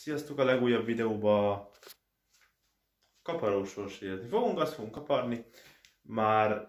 Sziasztok, a legújabb videóban kaparós élni fogunk, azt fogunk kaparni. Már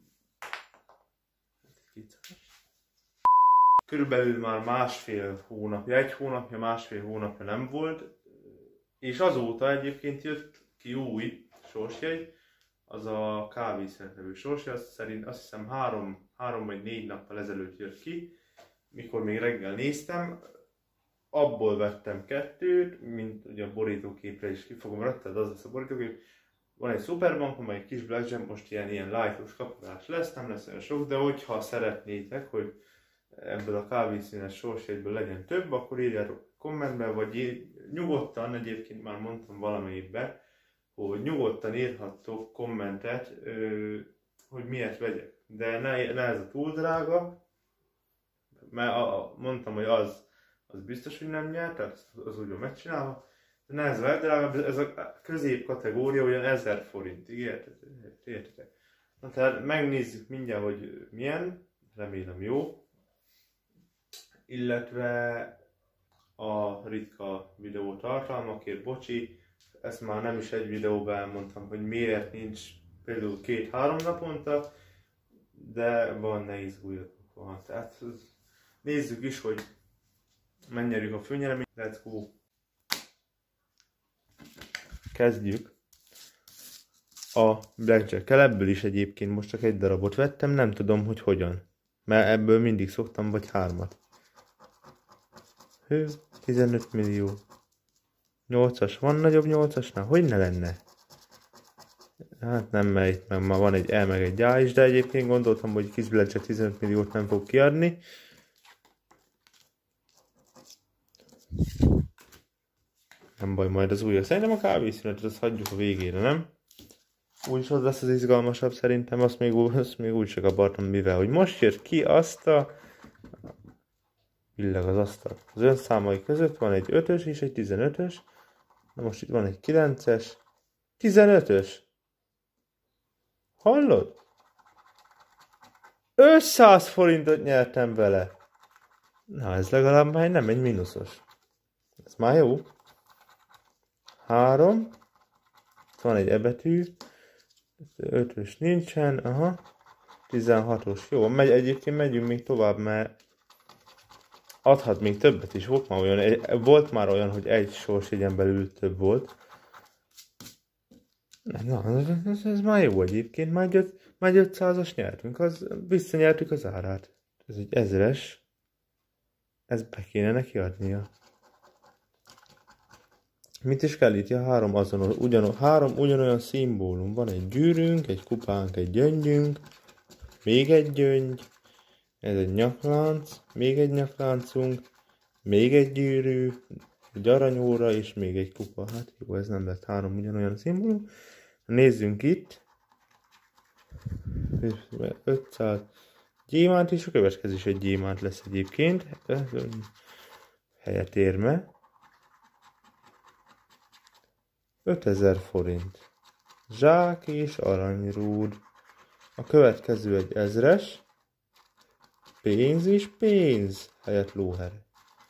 körülbelül már másfél hónapja nem volt, és azóta egyébként jött ki új sorsjegy, az a kávészünet nevű sorsjegy, azt hiszem 3 vagy 4 nappal ezelőtt jött ki, mikor még reggel néztem. Abból vettem 2, mint ugye a borítóképre is ki fogom rakni, tehát az lesz a borítókép. Van egy szuperbankom, egy kis blackjack, most ilyen light-os kaparás lesz, nem lesz olyan sok, de hogyha szeretnétek, hogy ebből a kávészínes sorsjegyből legyen több, akkor írjátok kommentbe, vagy nyugodtan, egyébként már mondtam valamelyikben, hogy nyugodtan írhattok kommentet, hogy miért vegyek. De ne ez a túl drága, mert mondtam, hogy az biztos, hogy nem nyert, tehát az úgy van megcsinálva. De ne ez a legdrágább, ez a közép kategória olyan 1000 forintig, értitek? Na tehát megnézzük mindjárt, hogy milyen, remélem jó. Illetve a ritka videó tartalmakért, bocsi, ezt már nem is egy videóban elmondtam, hogy miért nincs például 2-3 naponta, de van, ne izguljatok van. Tehát nézzük is, hogy megnyerjük a főnyereményt. Let's go! Kezdjük a blackjack-kel. Ebből is egyébként most csak egy darabot vettem, nem tudom, hogy hogyan. Mert ebből mindig szoktam, vagy 3-at. 15 millió. 8-as, van nagyobb 8-asnál? Hogy ne lenne? Hát nem, mert itt meg van egy E meg egy A is, de egyébként gondoltam, hogy kis blackjack 15 milliót nem fog kiadni. Nem baj, majd az újra. Szerintem a kávészünetet azt hagyjuk a végére, nem? Úgyis az lesz az izgalmasabb szerintem, azt még úgy csak akartam, mivel hogy most jött ki azt a... Billeg az asztal. Az önszámai között van egy 5-ös és egy 15-ös. Na most itt van egy 9-es. 15-ös! Hallod? 500 forintot nyertem vele! Na ez legalább már nem egy mínuszos. Ez már jó. 3. Van egy E betű. 5-ös nincsen. Aha. 16-os. Jó, egyébként megyünk még tovább, mert adhat még többet is. Volt már olyan, hogy egy sorsjegyen belül több volt. Na, ez már jó egyébként. Már 500-as nyertünk. Visszanyertük az árát. Ez egy 1000-es. Ez be kéne neki adnia. Mit is kell itt? Ja, 3 azonos, 3 ugyanolyan szimbólum. Van egy gyűrűnk, egy kupánk, egy gyöngyünk, még egy gyöngy, ez egy nyaklánc, még egy nyakláncunk, még egy gyűrű, egy aranyóra és még egy kupa. Hát jó, ez nem lett 3 ugyanolyan szimbólum. Nézzünk itt. 500 gyémánt, és a következő is egy gyémánt lesz egyébként. Helyett érme. 5000 forint. Zsák és aranyrúd. A következő egy 1000-es. Pénz és pénz. Helyett lóher.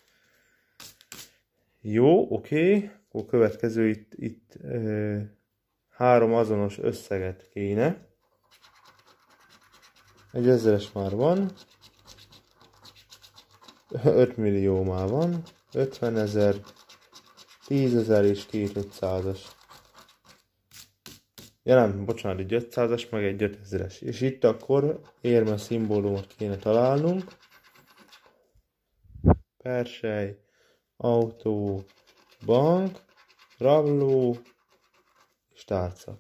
Jó, oké. A következő itt 3 azonos összeget kéne. Egy 1000-es már van. 5 millió már van. 50 000. 10 000 és 2 500-as. Ja nem, bocsánat, egy 500-as, meg egy 5000-es. És itt akkor érme szimbólumot kéne találnunk. Persely, autó, bank, rabló és tárca.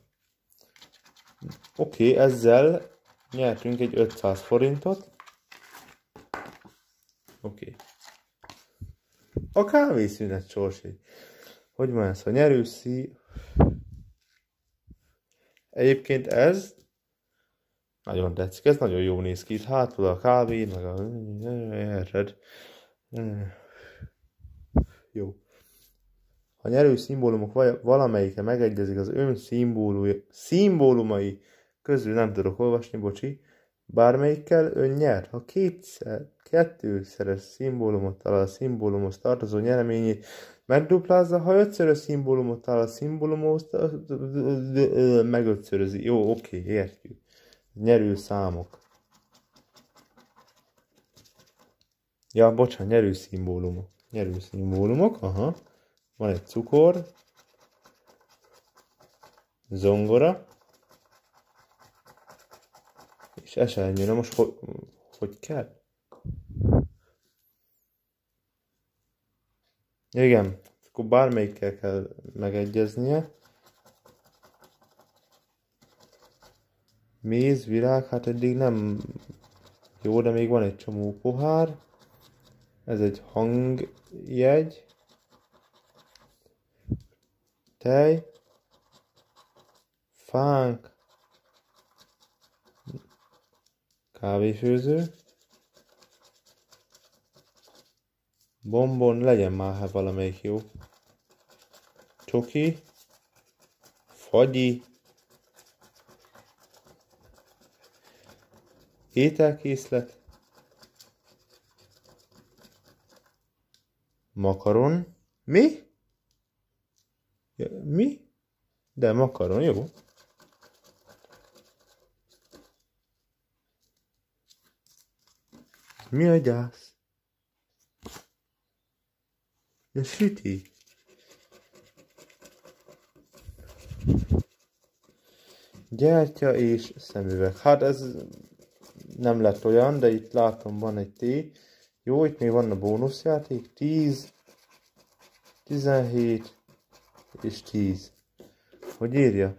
Oké, ezzel nyertünk egy 500 forintot. Oké. A kávészünet sorsjegy. Hogy van ez? A nyerőszi... Egyébként ez nagyon tetszik, ez nagyon jó néz ki. Itt hátul a kávé, meg a... Jó. Ha nyerő szimbólumok valamelyike megegyezik az ön szimbólumai közül, nem tudok olvasni, bocsi, bármelyikkel ön nyer. Ha kettőszeres szimbólumot talál a szimbólumhoz tartozó nyereményét, Megduplázza, ha ötszörös szimbólumot talál a szimbólumhoz, megötszörözi. Jó, oké, értjük. Nyerő számok. Ja, bocsánat, nyerő szimbólumok. Nyerő szimbólumok, aha. Van egy cukor. Zongora. És esernyő. Na most hogy kell? Igen, akkor bármelyikkel kell megegyeznie. Méz, virág, hát eddig nem jó, de még van egy csomó pohár. Ez egy hangjegy. Tej. Fánk. Kávéfőző. Bombon, legyen már hát valamelyik jó. Csoki. Fagyi. Ételkészlet. Makaron. Mi? Ja, mi? De makaron, jó. Mi a gyász? Ja, süti. Gyertya és szemüveg. Hát ez nem lett olyan, de itt látom van egy T. Jó, itt még van a bónuszjáték. 10, 17 és 10. Hogy írja?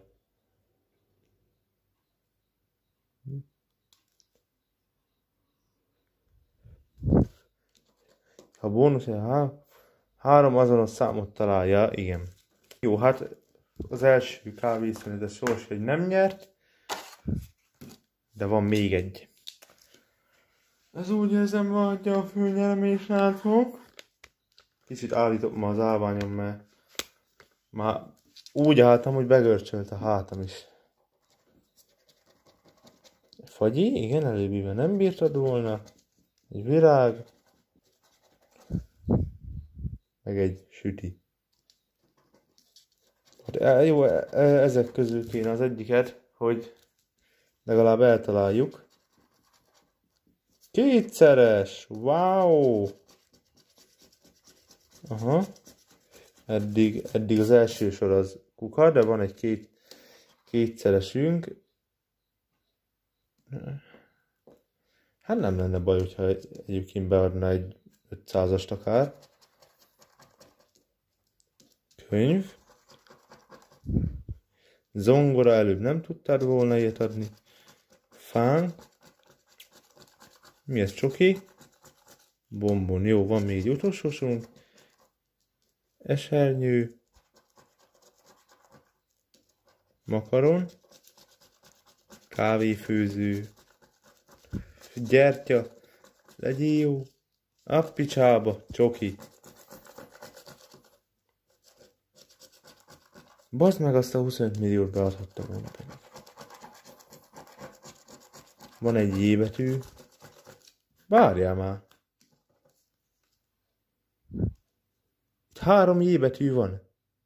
Ha bónusz, három azonos számot találja, igen. Jó, hát az első kávészünet sors, hogy nem nyert, de van még egy. Ez úgy érzem, adja a főnyeremés, látok. Kicsit állítok ma az állványom, mert már úgy álltam, hogy begörcsölt a hátam is. Fagyi, igen, előbbiben nem bírtad volna. Egy virág. Meg egy süti. Hát, jó, ezek közül kéne az egyiket, hogy legalább eltaláljuk. Kétszeres! Wow! Aha. Eddig az első sor az kuka, de van egy kétszeresünk. Hát nem lenne baj, hogyha egyébként beadna egy 500-ast akár. Könyv. Zongora előbb nem tudtad volna ilyet adni. Fánk. Mi ez, csoki? Bombon. Jó, van még egy utolsó sorunk. Esernyő. Makaron. Kávéfőző. Gyertya. Legyél jó. Appicsába. Csoki. Bazd meg, azt a 25 milliót beadhattam volna. Van egy J betű. Várjál már. 3 J betű van.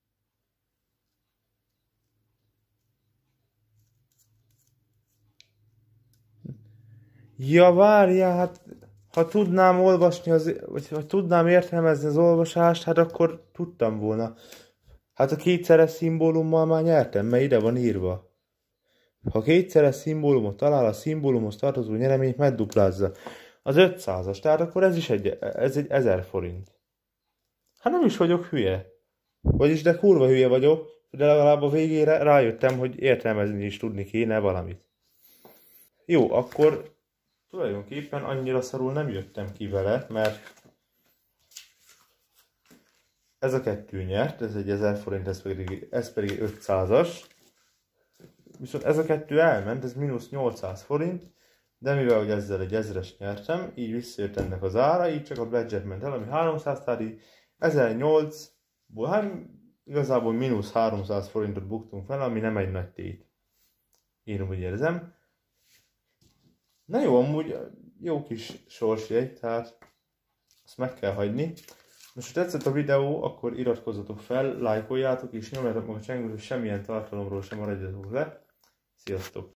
Ja, várjál, hát ha tudnám olvasni, vagy ha tudnám értelmezni az olvasást, hát akkor tudtam volna. Hát a kétszeres szimbólummal már nyertem, mert ide van írva. Ha kétszeres szimbólumot talál, a szimbólumhoz tartozó nyereményt megduplázza. Az 500-as, tehát akkor ez egy 1000 forint. Hát nem is vagyok hülye. Vagyis de kurva hülye vagyok, de legalább a végére rájöttem, hogy értelmezni is tudni kéne valamit. Jó, akkor tulajdonképpen annyira szarul nem jöttem ki vele, mert ez a kettő nyert, ez egy 1000 forint, ez pedig 500-as. Viszont ez a kettő elment, ez mínusz 800 forint, de mivel hogy ezzel egy 1000-es nyertem, így visszajött ennek az ára, így csak a budget ment el, ami 300, tehát így 1008-ból, hát igazából mínusz 300 forintot buktunk fel, ami nem egy nagy tét. Én úgy érzem. Na jó, amúgy jó kis sorsjegy, tehát azt meg kell hagyni. Most, ha tetszett a videó, akkor iratkozzatok fel, lájkoljátok és nyomjátok meg a csengőt, hogy semmilyen tartalomról sem maradjatok le. Sziasztok!